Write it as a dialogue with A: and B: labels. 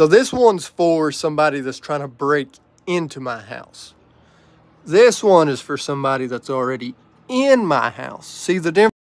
A: So this one's for somebody that's trying to break into my house. This one is for somebody that's already in my house. See the difference?